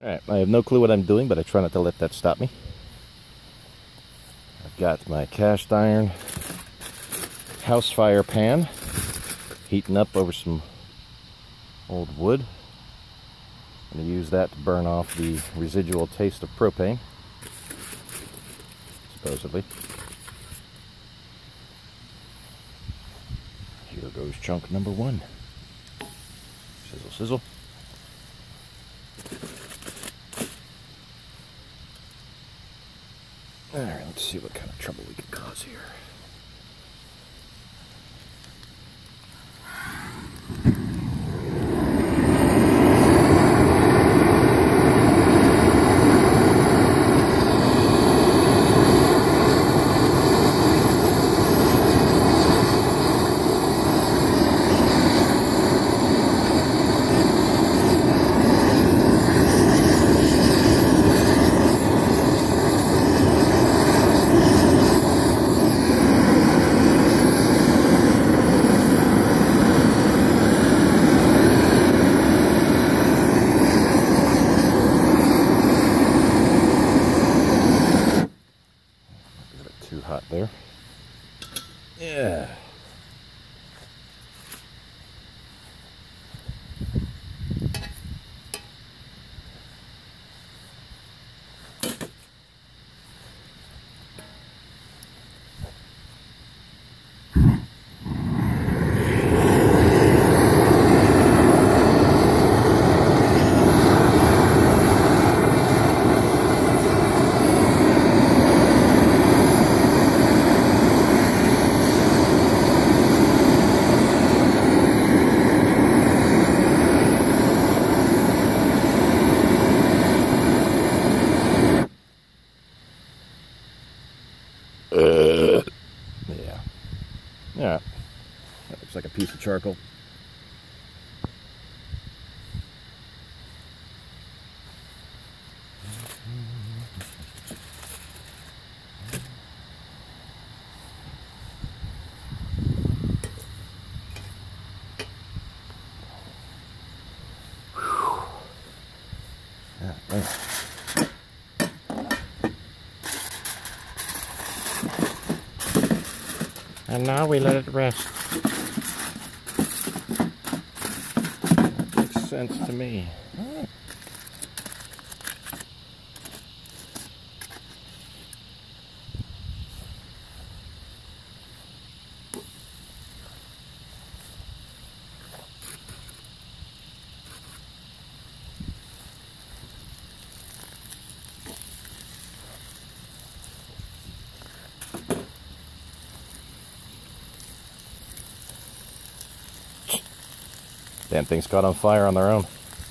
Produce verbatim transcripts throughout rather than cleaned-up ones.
Alright, I have no clue what I'm doing, but I try not to let that stop me. I've got my cast iron house fire pan heating up over some old wood. I'm going to use that to burn off the residual taste of propane, supposedly. Here goes chunk number one. Sizzle, sizzle. Alright, let's see what kind of trouble we can cause here. Too hot there. Yeah. Uh, yeah. Yeah. That looks like a piece of charcoal. Yeah, thanks. And now we let it rest. That makes sense to me. Huh. Damn things caught on fire on their own.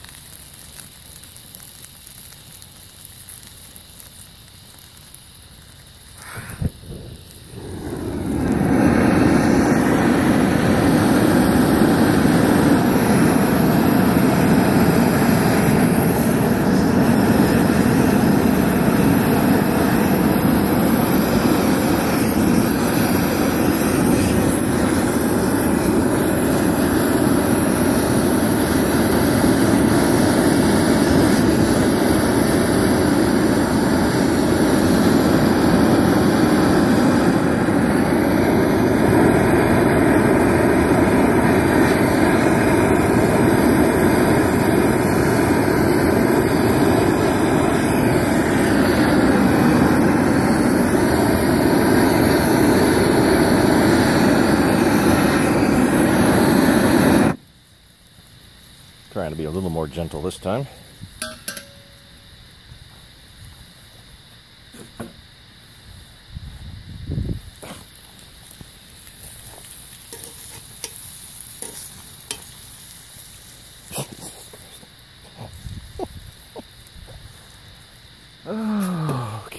Trying to be a little more gentle this time. Okay.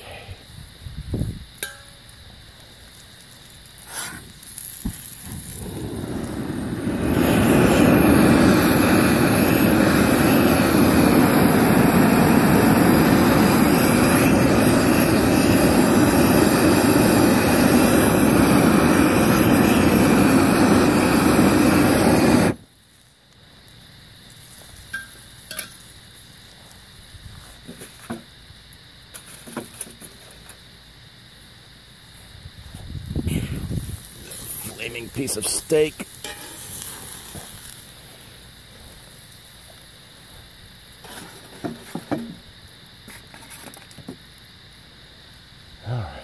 gleaming piece of steak. All right.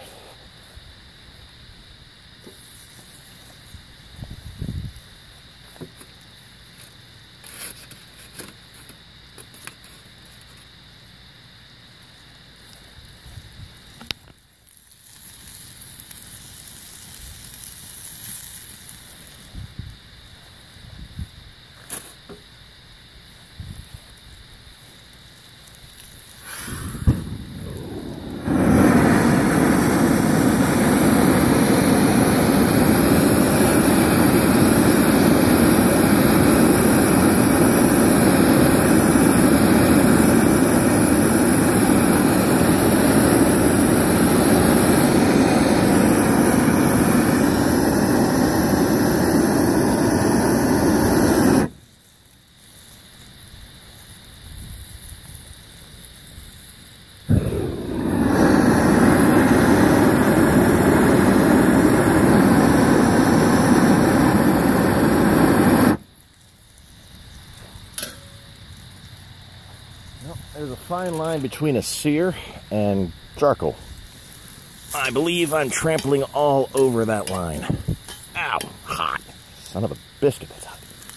There's a fine line between a sear and charcoal. I believe I'm trampling all over that line. Ow, hot. Son of a biscuit, that's hot.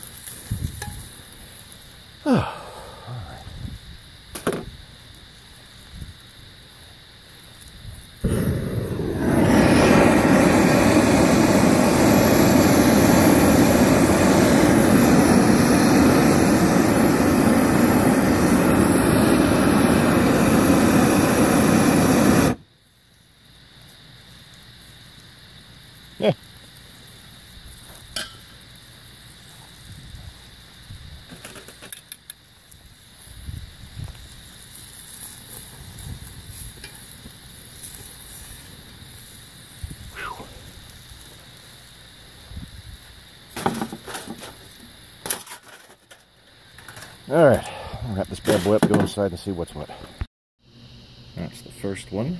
Oh. Yeah. All right, I'll wrap this bad boy up, go inside and see what's what. That's the first one.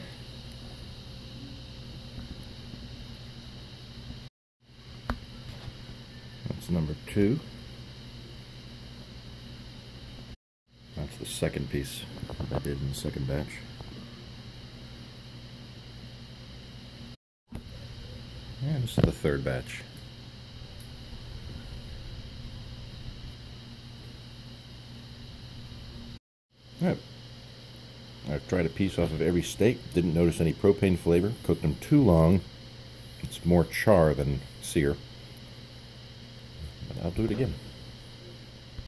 That's number two. That's the second piece I did in the second batch. And this is the third batch. Alright. I've tried a piece off of every steak, didn't notice any propane flavor, cooked them too long. It's more char than sear. But I'll do it again.